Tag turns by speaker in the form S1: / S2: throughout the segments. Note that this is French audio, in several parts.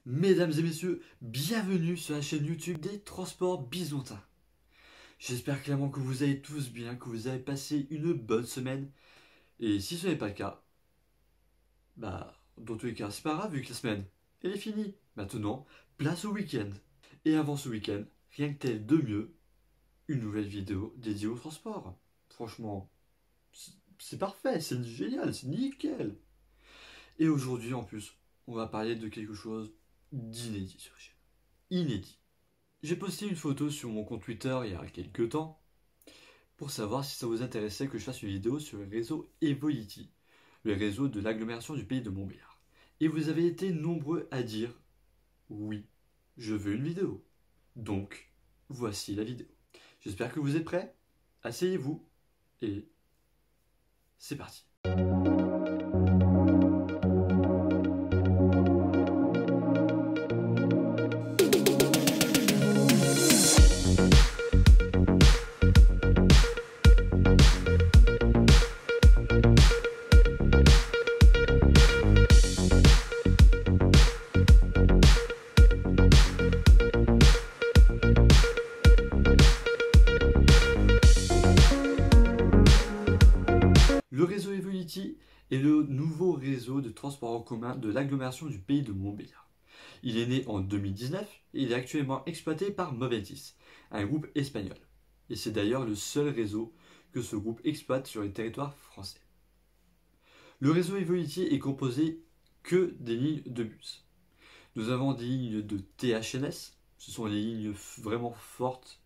S1: Mesdames et messieurs, bienvenue sur la chaîne YouTube des transports bisontins. J'espère clairement que vous allez tous bien, que vous avez passé une bonne semaine. Et si ce n'est pas le cas, dans tous les cas, c'est pas grave vu que la semaine, elle est finie. Maintenant, place au week-end. Et avant ce week-end, rien que tel de mieux, une nouvelle vidéo dédiée au transport. Franchement, c'est parfait, c'est génial, c'est nickel. Et aujourd'hui en plus, on va parler de quelque chose d'inédit sur la chaîne. Inédit. J'ai posté une photo sur mon compte Twitter il y a quelques temps pour savoir si ça vous intéressait que je fasse une vidéo sur le réseau Evolity, le réseau de l'agglomération du pays de Montbéliard. Et vous avez été nombreux à dire oui, je veux une vidéo. Donc, voici la vidéo. J'espère que vous êtes prêts. Asseyez-vous et c'est parti. Le réseau Evolity est le nouveau réseau de transport en commun de l'agglomération du pays de Montbéliard. Il est né en 2019 et il est actuellement exploité par Moventis, un groupe espagnol. Et c'est d'ailleurs le seul réseau que ce groupe exploite sur les territoires français. Le réseau Evolity est composé que des lignes de bus. Nous avons des lignes de THNS, ce sont les lignes vraiment fortes,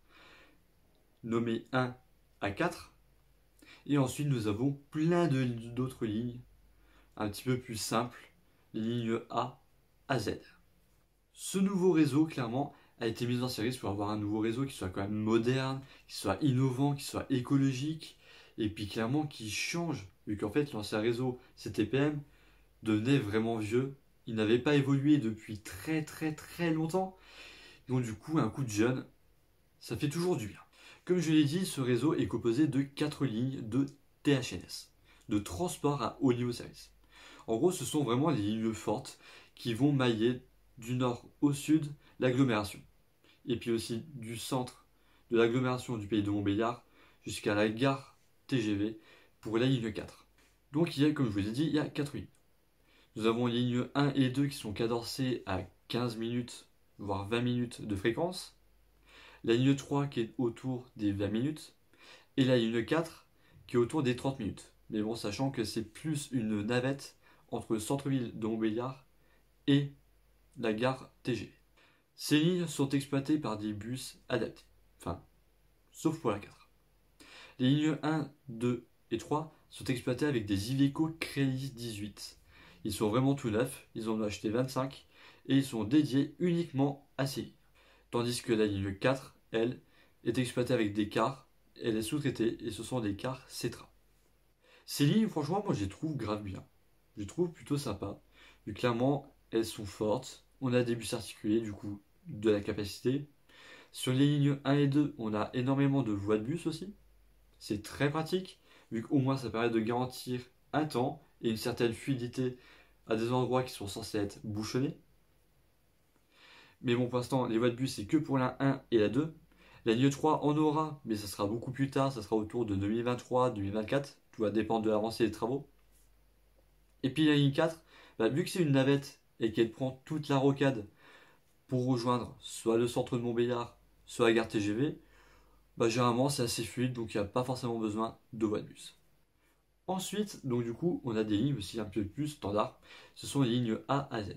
S1: nommées 1 à 4. Et ensuite, nous avons plein d'autres lignes, un petit peu plus simples, les lignes A à Z. Ce nouveau réseau, clairement, a été mis en service pour avoir un nouveau réseau qui soit quand même moderne, qui soit innovant, qui soit écologique, et puis clairement qui change, vu qu'en fait l'ancien réseau CTPM devenait vraiment vieux, il n'avait pas évolué depuis très très très longtemps, donc du coup un coup de jeune, ça fait toujours du bien. Comme je l'ai dit, ce réseau est composé de 4 lignes de THNS, de transport à haut niveau service. En gros, ce sont vraiment les lignes fortes qui vont mailler du nord au sud l'agglomération. Et puis aussi du centre de l'agglomération du pays de Montbéliard jusqu'à la gare TGV pour la ligne 4. Donc il y a, comme je vous l'ai dit, il y a 4 lignes. Nous avons les lignes 1 et 2 qui sont cadencées à 15 minutes, voire 20 minutes de fréquence. La ligne 3 qui est autour des 20 minutes. Et la ligne 4 qui est autour des 30 minutes. Mais bon, sachant que c'est plus une navette entre le centre-ville de Montbéliard et la gare TGV. Ces lignes sont exploitées par des bus adaptés. Enfin, sauf pour la 4. Les lignes 1, 2 et 3 sont exploitées avec des Iveco Crélis 18. Ils sont vraiment tout neufs, ils en ont acheté 25 et ils sont dédiés uniquement à ces lignes. Tandis que la ligne 4, elle, est exploitée avec des cars, elle est sous-traitée et ce sont des cars Cetra. Ces lignes, franchement, moi je les trouve grave bien. Je les trouve plutôt sympas. Mais clairement, elles sont fortes. On a des bus articulés, du coup, de la capacité. Sur les lignes 1 et 2, on a énormément de voies de bus aussi. C'est très pratique, vu qu'au moins ça permet de garantir un temps et une certaine fluidité à des endroits qui sont censés être bouchonnés. Mais bon, pour l'instant, les voies de bus, c'est que pour la 1 et la 2. La ligne 3 en aura, mais ça sera beaucoup plus tard, ça sera autour de 2023-2024. Tout va dépendre de l'avancée des travaux. Et puis la ligne 4, vu que c'est une navette et qu'elle prend toute la rocade pour rejoindre soit le centre de Montbéliard, soit la gare TGV, généralement c'est assez fluide, donc il n'y a pas forcément besoin de voie de bus. Ensuite, donc du coup, on a des lignes aussi un peu plus standards. Ce sont les lignes A à Z.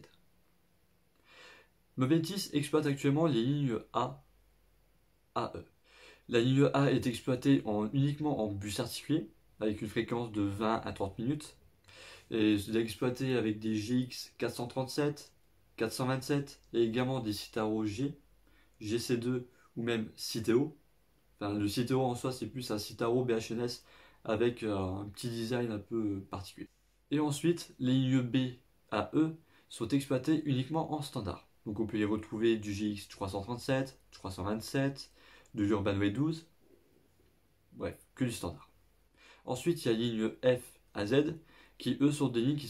S1: Moventis exploite actuellement les lignes A à E. La ligne A est exploitée uniquement en bus articulé, avec une fréquence de 20 à 30 minutes. Et c'est exploité avec des GX 437, 427 et également des Citaro G, GC2 ou même Citeo. Enfin, le Citeo en soi, c'est plus un Citaro BHNS avec un petit design un peu particulier. Et ensuite, les lignes B à E sont exploitées uniquement en standard. Donc on peut y retrouver du GX 337, 327, de l'Urbanway 12, bref, que du standard. Ensuite, il y a la ligne F à Z, qui eux sont des lignes qui sont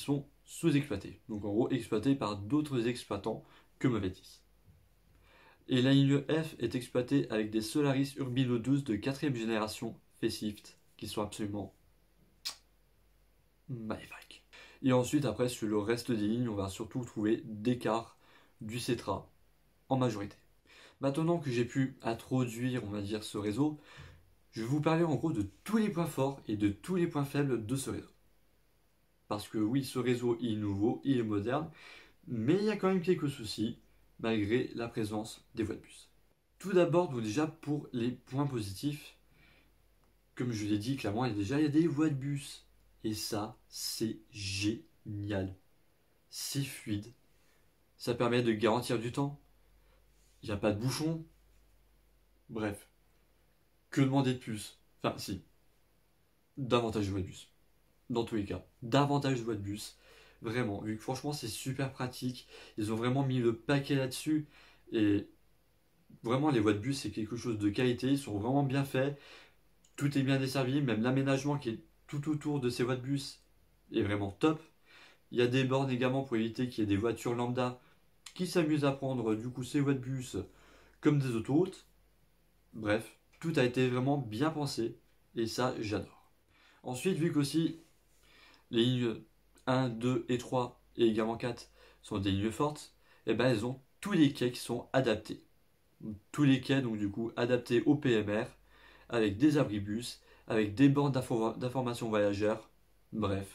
S1: sous-exploité. Donc en gros exploité par d'autres exploitants que Movetis. Et la ligne F est exploitée avec des Solaris Urbino 12 de 4ème génération facelift qui sont absolument magnifiques. Et ensuite après sur le reste des lignes on va surtout trouver des cars du Cetra en majorité. Maintenant que j'ai pu introduire on va dire ce réseau, je vais vous parler en gros de tous les points forts et de tous les points faibles de ce réseau. Parce que oui, ce réseau il est nouveau, il est moderne, mais il y a quand même quelques soucis, malgré la présence des voies de bus. Tout d'abord, donc déjà pour les points positifs, comme je l'ai dit clairement, il y a des voies de bus. Et ça, c'est génial. C'est fluide. Ça permet de garantir du temps. Il n'y a pas de bouchon. Bref. Que demander de plus? Enfin, si. Davantage de voies de bus. Dans tous les cas. Davantage de voies de bus. Vraiment. Vu que franchement, c'est super pratique. Ils ont vraiment mis le paquet là-dessus. Et vraiment, les voies de bus, c'est quelque chose de qualité. Ils sont vraiment bien faits. Tout est bien desservi. Même l'aménagement qui est tout autour de ces voies de bus est vraiment top. Il y a des bornes également pour éviter qu'il y ait des voitures lambda qui s'amusent à prendre du coup ces voies de bus comme des autoroutes. Bref, tout a été vraiment bien pensé et ça j'adore. Ensuite, vu qu'aussi les lignes 1, 2 et 3 et également 4 sont des lignes fortes, et ben elles ont tous les quais qui sont adaptés. Tous les quais donc du coup adaptés au PMR, avec des abribus, avec des bornes d'information voyageurs, bref.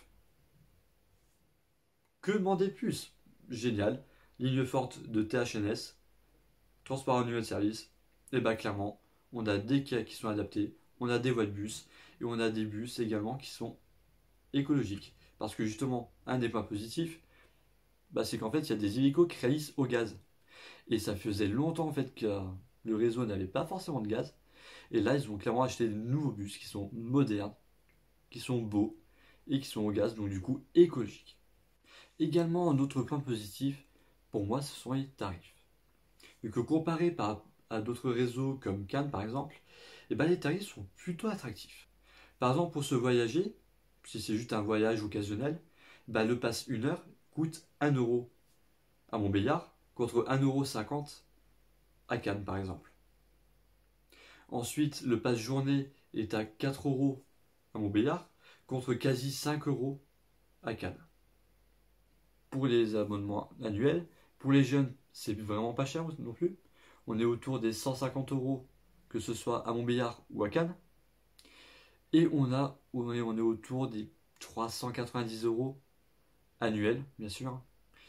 S1: Que demander de plus? Génial. Ligne forte de THNS, transport annuel de service. Et bah clairement, on a des quais qui sont adaptés, on a des voies de bus, et on a des bus également qui sont écologiques. Parce que justement, un des points positifs, bah, c'est qu'en fait, il y a des hélicos qui réalisent au gaz. Et ça faisait longtemps en fait que le réseau n'avait pas forcément de gaz. Et là, ils ont clairement acheté de nouveaux bus qui sont modernes, qui sont beaux, et qui sont au gaz, donc du coup écologiques. Également, un autre point positif, pour moi, ce sont les tarifs. Vu que comparé à d'autres réseaux comme Cannes par exemple, eh ben, les tarifs sont plutôt attractifs. Par exemple, pour se voyager, si c'est juste un voyage occasionnel, ben, le pass 1 heure coûte 1 € à Montbéliard contre 1,50 € à Cannes par exemple. Ensuite, le pass journée est à 4 € à Montbéliard contre quasi 5 € à Cannes. Pour les abonnements annuels, pour les jeunes, c'est vraiment pas cher non plus. On est autour des 150 € que ce soit à Montbéliard ou à Cannes. Et on est autour des 390 € annuels, bien sûr.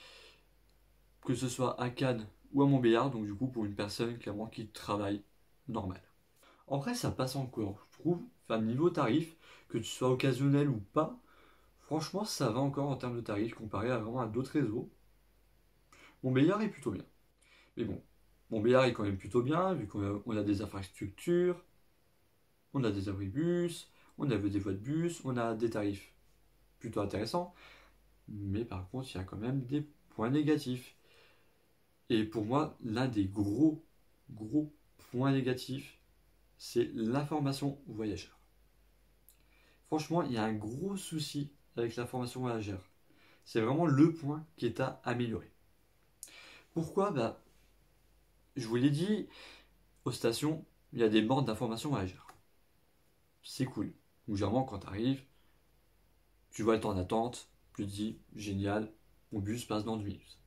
S1: Que ce soit à Cannes ou à Montbéliard, donc du coup pour une personne clairement qui travaille normal. En vrai, ça passe encore, je trouve. Enfin, niveau tarif, que tu sois occasionnel ou pas, franchement, ça va encore en termes de tarifs comparé à vraiment à d'autres réseaux. Montbéliard est plutôt bien. Mais bon, Montbéliard est quand même plutôt bien, vu qu'on a des infrastructures, on a des abribus, on a des voies de bus, on a des tarifs plutôt intéressants. Mais par contre, il y a quand même des points négatifs. Et pour moi, l'un des gros points négatifs, c'est l'information voyageur. Franchement, il y a un gros souci avec l'information voyageur. C'est vraiment le point qui est à améliorer. Pourquoi? Bah, je vous l'ai dit, aux stations, il y a des bornes d'information voyageur. C'est cool. Ou généralement, quand tu arrives, tu vois le temps d'attente, tu te dis, génial, mon bus passe dans 2 minutes.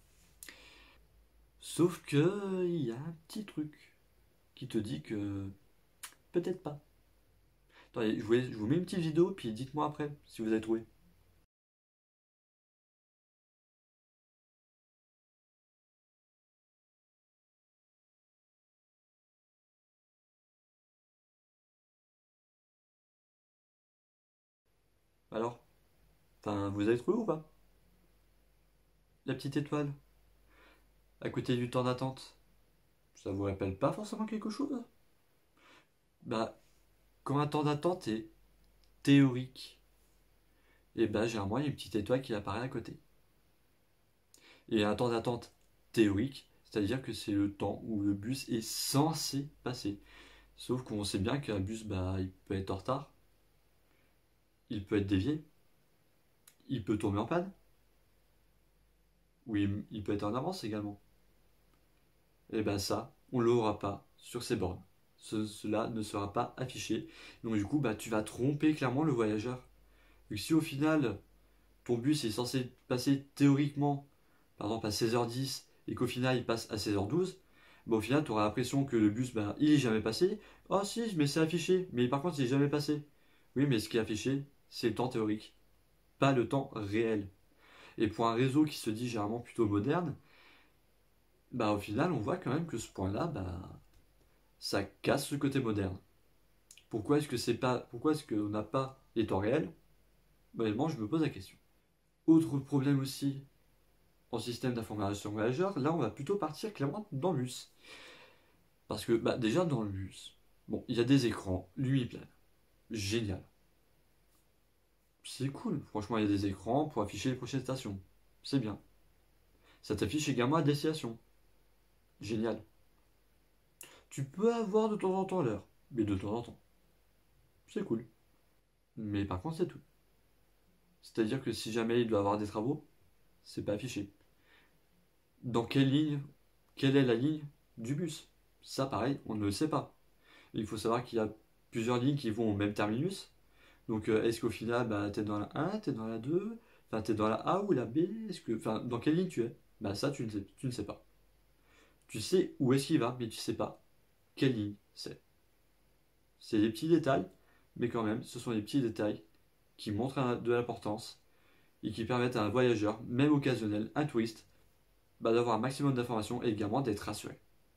S1: Sauf que il y a un petit truc qui te dit que peut-être pas. Attendez, je vous mets une petite vidéo, puis dites-moi après si vous avez trouvé. Alors, enfin, vous avez trouvé ou pas? La petite étoile, à côté du temps d'attente, ça vous rappelle pas forcément quelque chose? Bah, quand un temps d'attente est théorique, et bah généralement il y a une petite étoile qui apparaît à côté. Et un temps d'attente théorique, c'est-à-dire que c'est le temps où le bus est censé passer. Sauf qu'on sait bien qu'un bus, bah, il peut être en retard, il peut être dévié, il peut tomber en panne. ou il peut être en avance également. Et ben ça, on ne l'aura pas sur ces bornes. Cela ne sera pas affiché. Donc du coup, bah, tu vas tromper clairement le voyageur. Donc si au final, ton bus est censé passer théoriquement, par exemple à 16h10, et qu'au final il passe à 16h12, bah, au final tu auras l'impression que le bus, bah, il est jamais passé. Ah si, mais c'est affiché. Mais par contre, il est jamais passé. Oui, mais ce qui est affiché, c'est le temps théorique, pas le temps réel. Et pour un réseau qui se dit généralement plutôt moderne, bah au final on voit quand même que ce point-là, bah ça casse ce côté moderne. Pourquoi est-ce qu'on n'a pas les temps réels? Honnêtement, je me pose la question. Autre problème aussi en système d'information voyageur, là on va plutôt partir clairement dans le bus. Parce que bah, déjà dans le bus, bon, il y a des écrans, plane, génial. C'est cool, franchement il y a des écrans pour afficher les prochaines stations. C'est bien. Ça t'affiche également à destination. Génial. Tu peux avoir de temps en temps l'heure, mais de temps en temps. C'est cool. Mais par contre c'est tout. C'est-à-dire que si jamais il doit avoir des travaux, c'est pas affiché. Dans quelle ligne, quelle est la ligne du bus? Ça, pareil, on ne le sait pas. Il faut savoir qu'il y a plusieurs lignes qui vont au même terminus. Donc, est-ce qu'au final, bah, t'es dans la 1, t'es dans la 2, enfin, t'es dans la A ou la B? Enfin, dans quelle ligne tu es? Bah, ça, tu ne sais pas. Tu sais où est-ce qu'il va, mais tu sais pas quelle ligne c'est. C'est des petits détails, mais quand même, ce sont des petits détails qui montrent de l'importance et qui permettent à un voyageur, même occasionnel, un touriste, bah, d'avoir un maximum d'informations et également d'être rassuré.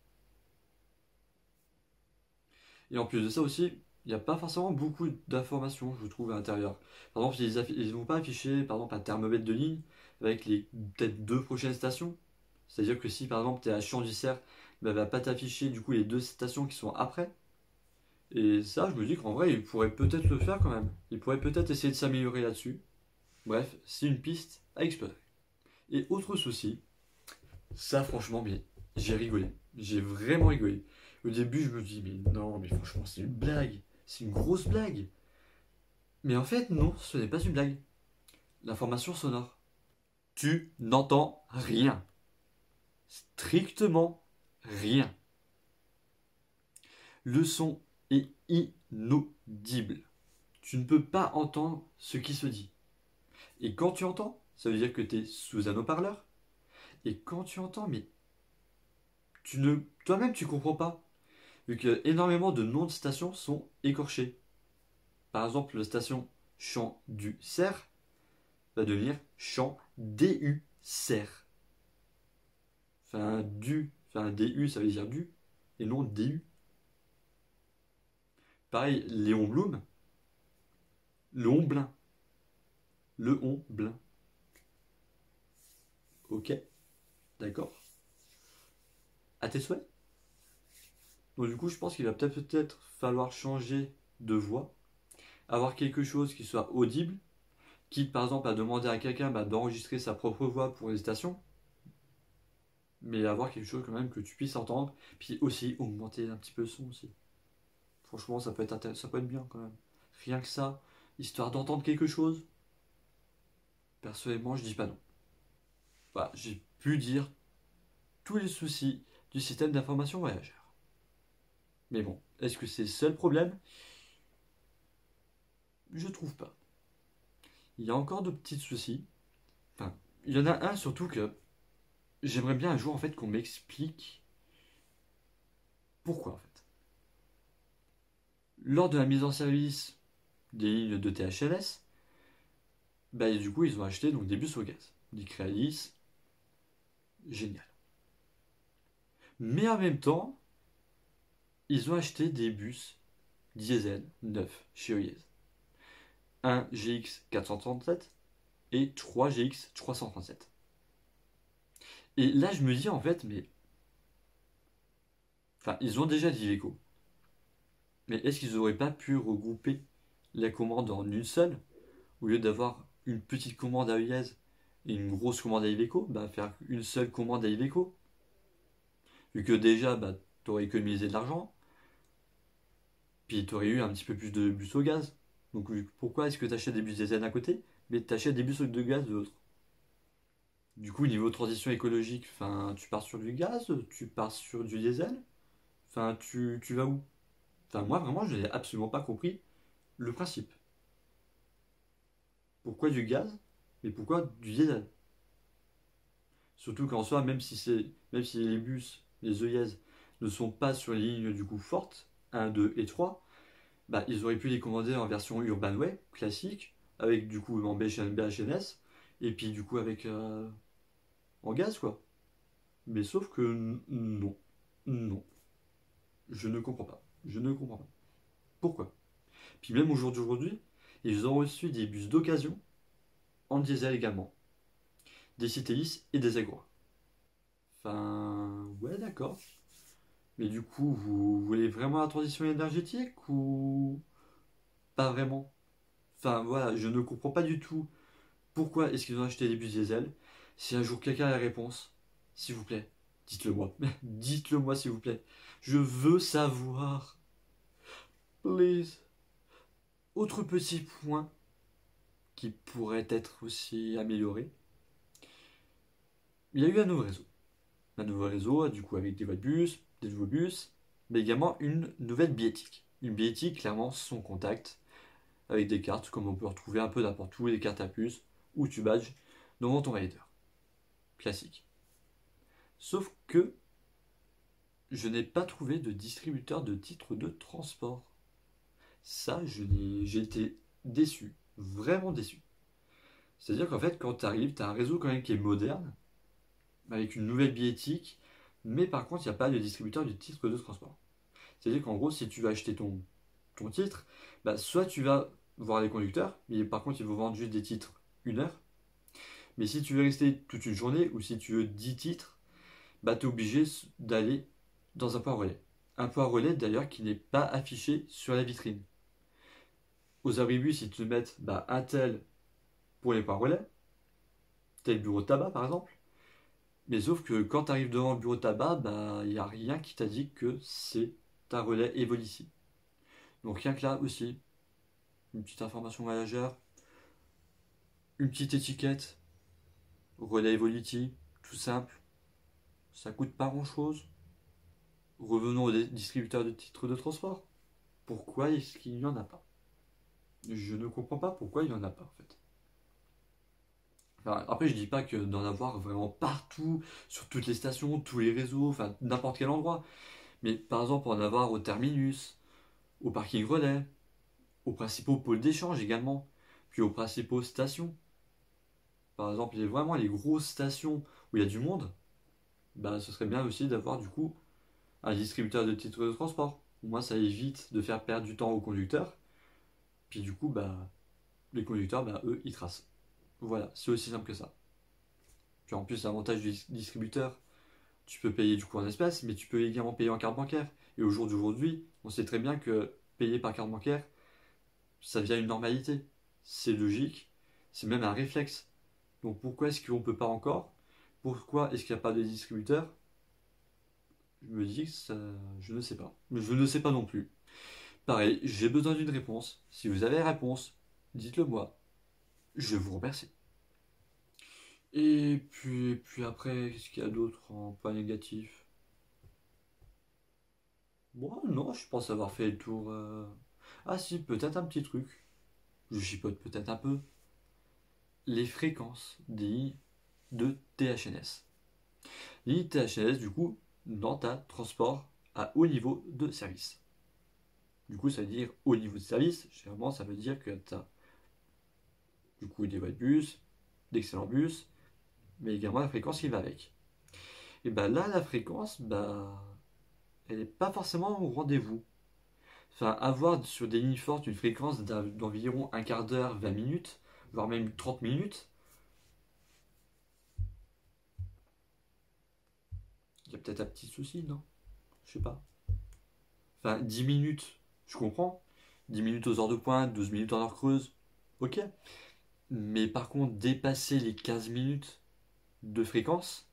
S1: Et en plus de ça aussi, il n'y a pas forcément beaucoup d'informations, je trouve, à l'intérieur. Par exemple, ils ne vont pas afficher, par exemple, un thermomètre de ligne avec les peut-être deux prochaines stations. C'est-à-dire que si, par exemple, tu es à Champ-du-Cerf, bah, elle va pas t'afficher, du coup, les deux stations qui sont après. Et ça, je me dis qu'en vrai, il pourrait peut-être le faire quand même. Il pourrait peut-être essayer de s'améliorer là-dessus. Bref, c'est une piste à explorer. Et autre souci, ça, franchement, mais j'ai rigolé. J'ai vraiment rigolé. Au début, je me dis, mais non, mais franchement, c'est une blague. C'est une grosse blague. Mais en fait, non, ce n'est pas une blague. L'information sonore. Tu n'entends rien. Strictement rien. Le son est inaudible. Tu ne peux pas entendre ce qui se dit. Et quand tu entends, ça veut dire que tu es sous un haut-parleur. Et quand tu entends, mais toi-même, tu comprends pas. Vu que énormément de noms de stations sont écorchés. Par exemple, la station Champ du Cerf va devenir Champ DU Cerf. Enfin, DU, ça veut dire du, et non DU. Pareil, Léon Blum, le Honblin. Le Honblin. Ok, d'accord. À tes souhaits. Donc du coup, je pense qu'il va peut-être falloir changer de voix, avoir quelque chose qui soit audible, quitte par exemple à demander à quelqu'un bah, d'enregistrer sa propre voix pour les stations, mais avoir quelque chose quand même que tu puisses entendre, puis aussi augmenter un petit peu le son aussi. Franchement, ça peut être bien quand même. Rien que ça, histoire d'entendre quelque chose, personnellement, je dis pas non. Voilà, j'ai pu dire tous les soucis du système d'information voyageur. Mais bon, est-ce que c'est le seul problème? Je trouve pas. Il y a encore de petits soucis. Enfin, il y en a un surtout que j'aimerais bien un jour en fait qu'on m'explique pourquoi en fait. Lors de la mise en service des lignes de THLS, bah, du coup ils ont acheté donc des bus au gaz. Des Crealis, génial. Mais en même temps, ils ont acheté des bus diesel neufs chez Oyez. Un GX 437 et 3 GX 337. Et là, je me dis en fait, mais. Enfin, ils ont déjà d'Iveco. Mais est-ce qu'ils n'auraient pas pu regrouper la commande en une seule, au lieu d'avoir une petite commande à Oyez et une grosse commande à Iveco, bah faire une seule commande à Iveco. Vu que déjà, bah, t'aurais économisé de l'argent, puis t'aurais eu un petit peu plus de bus au gaz. Donc pourquoi est-ce que t'achètes des bus diesel d'un côté, mais t'achètes des bus de gaz de l'autre? Du coup, niveau transition écologique, enfin, tu pars sur du gaz, tu pars sur du diesel, enfin, tu vas où? Enfin, moi, vraiment, je n'ai absolument pas compris le principe. Pourquoi du gaz, mais pourquoi du diesel? Surtout qu'en soi, même si les bus, les EIZ, ne sont pas sur les lignes du coup fortes, 1, 2 et 3, bah, ils auraient pu les commander en version Urbanway, classique, avec du coup en BHNS, et puis du coup avec en gaz quoi. Mais sauf que non, non, je ne comprends pas. Je ne comprends pas. Pourquoi? Puis même au jour d'aujourd'hui, ils ont reçu des bus d'occasion en diesel également, des Citélis et des Agora. Enfin, ouais, d'accord. Mais du coup, vous voulez vraiment la transition énergétique ou pas vraiment? Enfin, voilà, je ne comprends pas du tout pourquoi est-ce qu'ils ont acheté des bus diesel. Si un jour quelqu'un a la réponse, s'il vous plaît, dites-le moi. Dites-le moi, s'il vous plaît. Je veux savoir. Please. Autre petit point qui pourrait être aussi amélioré. Il y a eu un nouveau réseau. Un nouveau réseau, du coup, avec des voies de bus, des nouveaux bus, mais également une nouvelle billettique. Une billettique, clairement, sans contact, avec des cartes, comme on peut retrouver un peu n'importe où, des cartes à puce, ou tu badges devant ton rider. Classique. Sauf que je n'ai pas trouvé de distributeur de titres de transport. Ça, j'ai été déçu. Vraiment déçu. C'est-à-dire qu'en fait, quand tu arrives, tu as un réseau quand même qui est moderne, avec une nouvelle billettique, mais par contre, il n'y a pas de distributeur de titres de transport. C'est-à-dire qu'en gros, si tu veux acheter ton titre, bah, soit tu vas voir les conducteurs, mais par contre, ils vont vendre juste des titres 1 heure. Mais si tu veux rester toute une journée, ou si tu veux 10 titres, bah, tu es obligé d'aller dans un point relais. Un point relais d'ailleurs qui n'est pas affiché sur la vitrine. Aux abribus, ils te mettent bah, un tel pour les points relais, tel bureau de tabac par exemple. Mais sauf que quand tu arrives devant le bureau de tabac, bah, il n'y a rien qui t'a dit que c'est un relais Evolici. Donc rien que là aussi, une petite information voyageur, une petite étiquette, relais Evoliti, tout simple, ça coûte pas grand chose. Revenons aux distributeurs de titres de transport. Pourquoi est-ce qu'il n'y en a pas? Je ne comprends pas pourquoi il n'y en a pas en fait. Enfin, après, je dis pas que d'en avoir vraiment partout, sur toutes les stations, tous les réseaux, enfin n'importe quel endroit. Mais par exemple, en avoir au terminus, au parking relais, aux principaux pôles d'échange également, puis aux principaux stations. Par exemple, il y a vraiment les grosses stations où il y a du monde, bah ce serait bien aussi d'avoir du coup un distributeur de titres de transport. Au moins, ça évite de faire perdre du temps aux conducteurs. Puis du coup, bah les conducteurs, bah eux, ils tracent. Voilà, c'est aussi simple que ça. Puis en plus, l'avantage du distributeur, tu peux payer du coup en espèces, mais tu peux également payer en carte bancaire. Et au jour d'aujourd'hui, on sait très bien que payer par carte bancaire, ça devient une normalité. C'est logique, c'est même un réflexe. Donc pourquoi est-ce qu'on ne peut pas encore? Pourquoi est-ce qu'il n'y a pas de distributeur? Je me dis que ça, je ne sais pas. Mais je ne sais pas non plus. Pareil, j'ai besoin d'une réponse. Si vous avez la réponse, dites-le moi. Je vous remercie. Et puis après, qu'est-ce qu'il y a d'autre en point négatif? Moi, non, je pense avoir fait le tour. Ah si, peut-être un petit truc. Je chipote peut-être un peu. Les fréquences des lignes de THNS. Les lignes THNS, du coup, dans ta transport à haut niveau de service. Du coup, ça veut dire haut niveau de service. Généralement, ça veut dire que tu as du coup des voies de bus, d'excellents bus, mais également la fréquence qui va avec. Et bah là, la fréquence, bah, elle n'est pas forcément au rendez-vous. Enfin, avoir sur des lignes fortes une fréquence d'environ un quart d'heure, 20 minutes, voire même 30 minutes, il y a peut-être un petit souci, non? Je sais pas. Enfin, 10 minutes, je comprends. 10 minutes aux heures de pointe, 12 minutes en heure creuse, ok. Mais par contre, dépasser les 15 minutes de fréquence,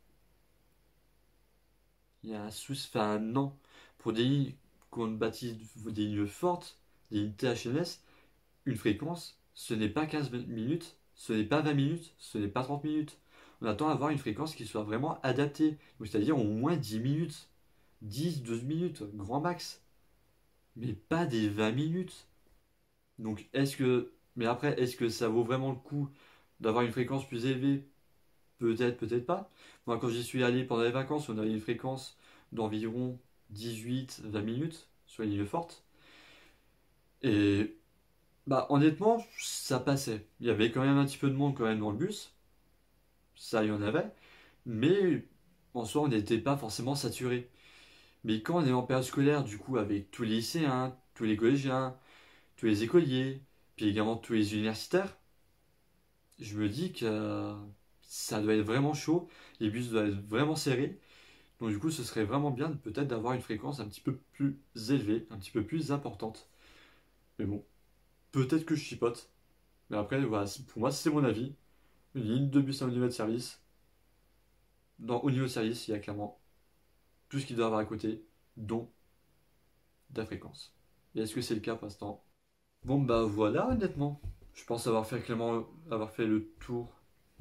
S1: il y a un souci. Enfin, non. Pour des lignes qu'on baptise des lignes fortes, des lignes THNS, une fréquence, ce n'est pas 15 minutes, ce n'est pas 20 minutes, ce n'est pas 30 minutes. on attend à avoir une fréquence qui soit vraiment adaptée. Donc, c'est-à-dire au moins 10 minutes, 10-12 minutes, grand max. Mais pas des 20 minutes. Donc mais après, est-ce que ça vaut vraiment le coup d'avoir une fréquence plus élevée? Peut-être, peut-être pas. Moi, quand j'y suis allé pendant les vacances, on avait une fréquence d'environ 18-20 minutes sur une île forte. Et bah honnêtement, ça passait. Il y avait quand même un petit peu de monde quand même dans le bus. Ça, il y en avait. Mais en soi, on n'était pas forcément saturé. Mais quand on est en période scolaire, du coup, avec tous les lycéens, tous les collégiens, tous les écoliers, puis également tous les universitaires, je me dis que ça doit être vraiment chaud, les bus doivent être vraiment serrés. Donc du coup, ce serait vraiment bien peut-être d'avoir une fréquence un petit peu plus élevée, un petit peu plus importante. Mais bon, peut-être que je chipote. Mais après, voilà, pour moi, c'est mon avis. Une ligne de bus à haut niveau de service. Dans haut niveau de service, il y a clairement tout ce qu'il doit avoir à côté, dont de la fréquence. Et est-ce que c'est le cas pour l'instant? Bon bah voilà, honnêtement. Je pense avoir fait clairement avoir fait le tour.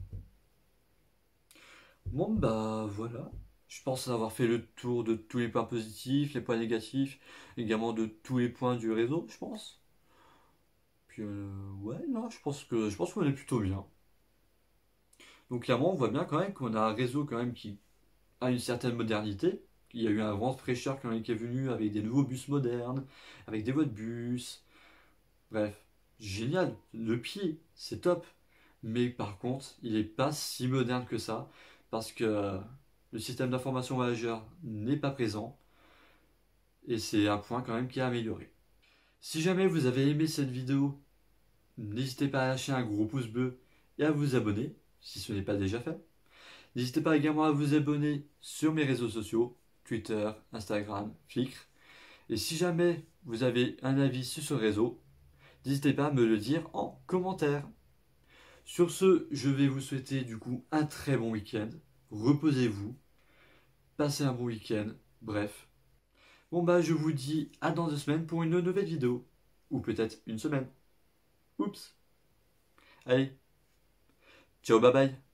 S1: Bon bah voilà. Je pense avoir fait le tour de tous les points positifs, les points négatifs, également de tous les points du réseau, je pense. Puis ouais, non, je pense qu'on est plutôt bien. Donc clairement, on voit bien quand même qu'on a un réseau quand même qui a une certaine modernité. Il y a eu un vent de fraîcheur quand même qui est venu avec des nouveaux bus modernes, avec des voies de bus. Bref, génial. Le pied, c'est top. Mais par contre, il n'est pas si moderne que ça, parce que le système d'information voyageur n'est pas présent, et c'est un point quand même qui est amélioré. Si jamais vous avez aimé cette vidéo, n'hésitez pas à lâcher un gros pouce bleu et à vous abonner, si ce n'est pas déjà fait. N'hésitez pas également à vous abonner sur mes réseaux sociaux, Twitter, Instagram, Flickr. Et si jamais vous avez un avis sur ce réseau, n'hésitez pas à me le dire en commentaire. Sur ce, je vais vous souhaiter du coup un très bon week-end. Reposez-vous, passez un bon week-end, bref. Bon bah je vous dis à dans 2 semaines pour une nouvelle vidéo. Ou peut-être une semaine. Oups. Allez, ciao bye bye.